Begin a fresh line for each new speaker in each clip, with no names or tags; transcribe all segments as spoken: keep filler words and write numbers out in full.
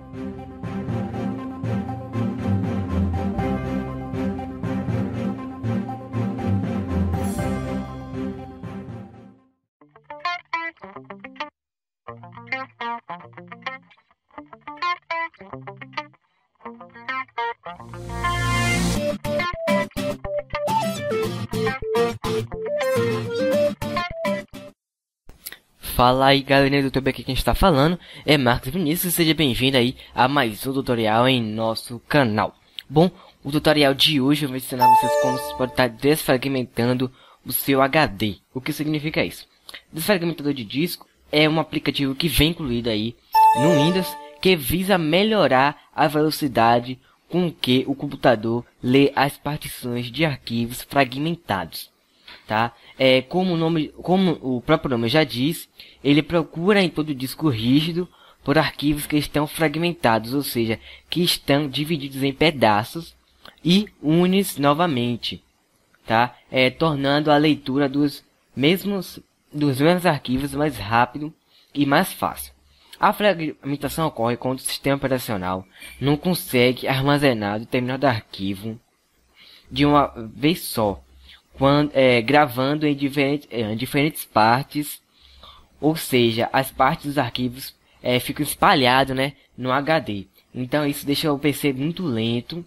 Fala aí galerinha do YouTube, aqui quem está falando é Marcos Vinícius, seja bem-vindo aí a mais um tutorial em nosso canal. Bom, o tutorial de hoje eu vou ensinar vocês como vocês podem estar desfragmentando o seu H D. O que significa isso? Desfragmentador de disco é um aplicativo que vem incluído aí no Windows, que visa melhorar a velocidade com que o computador lê as partições de arquivos fragmentados. Tá? É, como, o nome, como o próprio nome já diz, ele procura em todo o disco rígido por arquivos que estão fragmentados, ou seja, que estão divididos em pedaços e une-os novamente, tá? É, tornando a leitura dos mesmos, dos mesmos arquivos mais rápido e mais fácil. A fragmentação ocorre quando o sistema operacional não consegue armazenar determinado arquivo de uma vez só, Quando, é, gravando em diferentes, é, em diferentes partes, ou seja, as partes dos arquivos é, ficam espalhadas, né, no H D. Então isso deixa o P C muito lento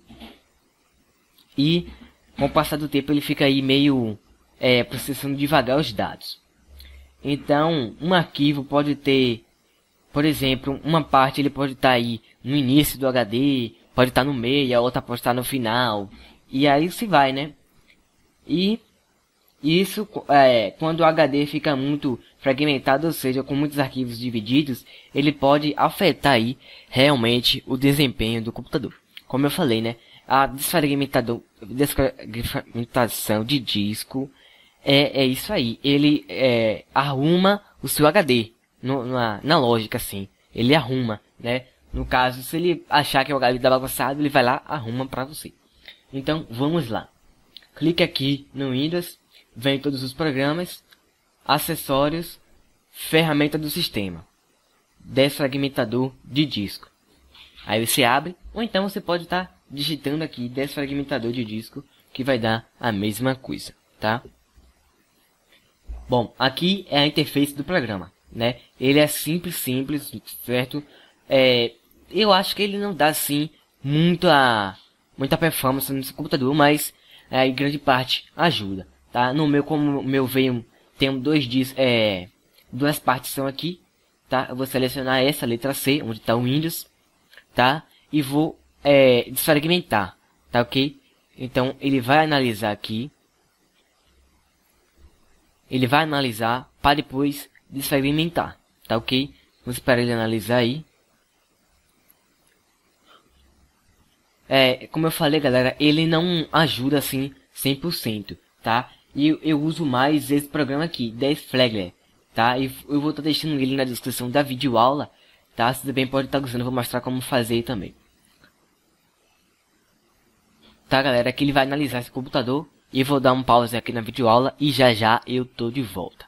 e com o passar do tempo ele fica aí meio é, processando devagar os dados. Então um arquivo pode ter, por exemplo, uma parte ele pode estar tá aí no início do H D, pode estar tá no meio, a outra pode estar tá no final, e aí se vai, né? E isso é, quando o H D fica muito fragmentado, ou seja, com muitos arquivos divididos, ele pode afetar aí realmente o desempenho do computador. Como eu falei, né? A desfragmentador, desfragmentação de disco é, é isso aí. Ele é, arruma o seu H D no, na, na lógica, assim. Ele arruma, né? No caso, se ele achar que o H D está bagunçado, ele vai lá arruma para você. Então, vamos lá. Clique aqui no Windows, vem todos os programas, acessórios, ferramenta do sistema, desfragmentador de disco. Aí você abre, ou então você pode estar tá digitando aqui desfragmentador de disco, que vai dar a mesma coisa, tá? Bom, aqui é a interface do programa, né? Ele é simples, simples, certo? É, eu acho que ele não dá assim muita, muita performance no seu computador, mas é, em grande parte ajuda, tá? No meu, como o meu veio, tem dois discos, é, duas partes são aqui, tá? Eu vou selecionar essa letra C, onde está o Windows, tá? E vou é, desfragmentar, tá ok? Então ele vai analisar aqui, ele vai analisar para depois desfragmentar, tá ok? Vamos esperar ele analisar aí. É, como eu falei, galera, ele não ajuda assim cem por cento, tá? E eu, eu uso mais esse programa aqui, Desfragler, tá? E eu vou estar tá deixando ele na descrição da videoaula, tá? Você também pode estar tá usando, eu vou mostrar como fazer também. Tá, galera? Aqui ele vai analisar esse computador e vou dar um pause aqui na videoaula e já já eu tô de volta.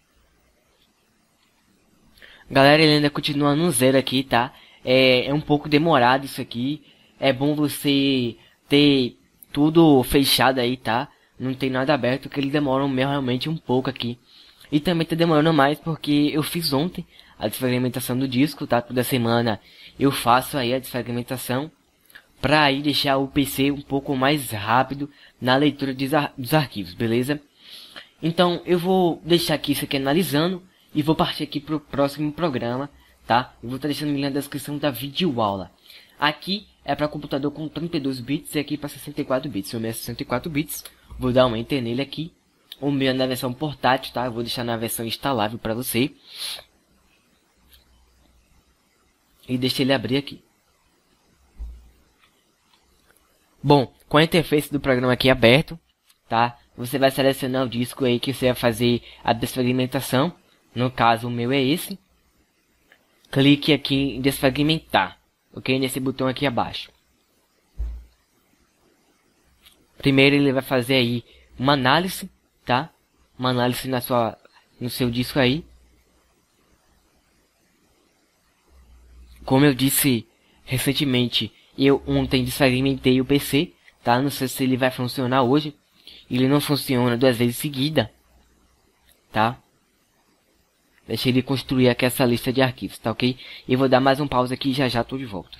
Galera, ele ainda continua no zero aqui, tá? É, é um pouco demorado isso aqui. É bom você ter tudo fechado aí, tá? Não tem nada aberto, que ele demora realmente um pouco aqui. E também tá demorando mais porque eu fiz ontem a desfragmentação do disco, tá? Toda semana eu faço aí a desfragmentação pra aí deixar o P C um pouco mais rápido na leitura dos, ar dos arquivos, beleza? Então eu vou deixar aqui isso aqui analisando e vou partir aqui pro próximo programa, tá? Eu vou estar deixando o link na descrição da videoaula. Aqui é para computador com trinta e dois bits e aqui para sessenta e quatro bits. O meu é sessenta e quatro bits. Vou dar um enter nele aqui. O meu é na versão portátil, tá? Eu vou deixar na versão instalável para você. E deixa ele abrir aqui. Bom, com a interface do programa aqui aberto, tá? Você vai selecionar o disco aí que você vai fazer a desfragmentação. No caso, o meu é esse. Clique aqui em desfragmentar. Ok? Nesse botão aqui abaixo. Primeiro ele vai fazer aí uma análise, tá? Uma análise na sua, no seu disco aí. Como eu disse recentemente, eu ontem desfragmentei o P C, tá? Não sei se ele vai funcionar hoje. Ele não funciona duas vezes seguida, tá? Deixa ele construir aqui essa lista de arquivos, tá ok? Eu vou dar mais um pause aqui e já já tô de volta.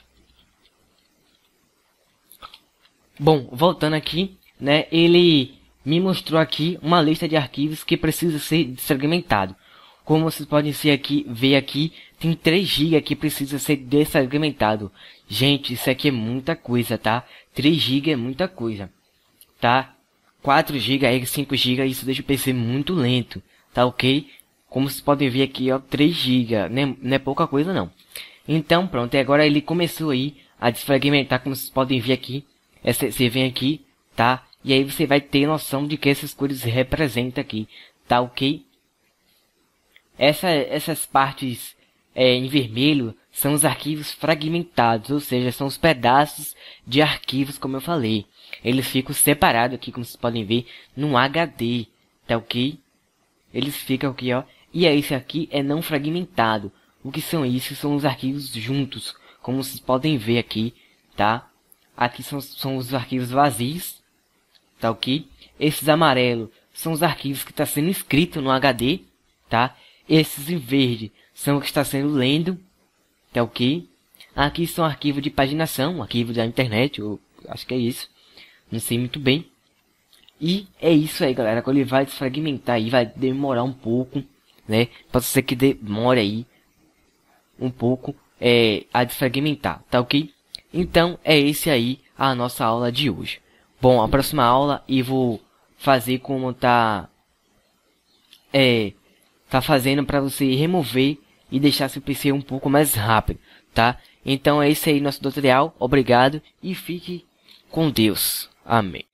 Bom, voltando aqui, né? Ele me mostrou aqui uma lista de arquivos que precisa ser desfragmentado. Como vocês podem ser aqui, ver aqui, tem três gigas que precisa ser desfragmentado. Gente, isso aqui é muita coisa, tá? três gigas é muita coisa, tá? quatro gigas, cinco gigas, isso deixa o P C muito lento, tá ok? Como vocês podem ver aqui, ó, três gigas, né? Não é pouca coisa não. Então, pronto, e agora ele começou aí a desfragmentar, como vocês podem ver aqui. Você vem aqui, tá? E aí você vai ter noção de que essas cores representam aqui, tá ok? Essa, essas partes é, em vermelho são os arquivos fragmentados, ou seja, são os pedaços de arquivos, como eu falei. Eles ficam separados aqui, como vocês podem ver, num H D, tá ok? Eles ficam aqui, ó. E esse aqui é não fragmentado. O que são isso? São os arquivos juntos, como vocês podem ver aqui, tá? Aqui são, são os arquivos vazios, tá ok? Esses amarelos são os arquivos que está sendo escrito no H D, tá? Esses em verde são o que está sendo lendo, tá ok? Aqui são arquivos de paginação, arquivo da internet, eu acho que é isso. Não sei muito bem. E é isso aí, galera. Quando ele vai desfragmentar aí, vai demorar um pouco, né? Pode ser que demore aí um pouco é, a desfragmentar, tá ok? Então, é esse aí a nossa aula de hoje. Bom, a próxima aula eu vou fazer como tá... É... Tá fazendo para você remover e deixar seu P C um pouco mais rápido, tá? Então é isso aí nosso tutorial. Obrigado e fique com Deus. Amém.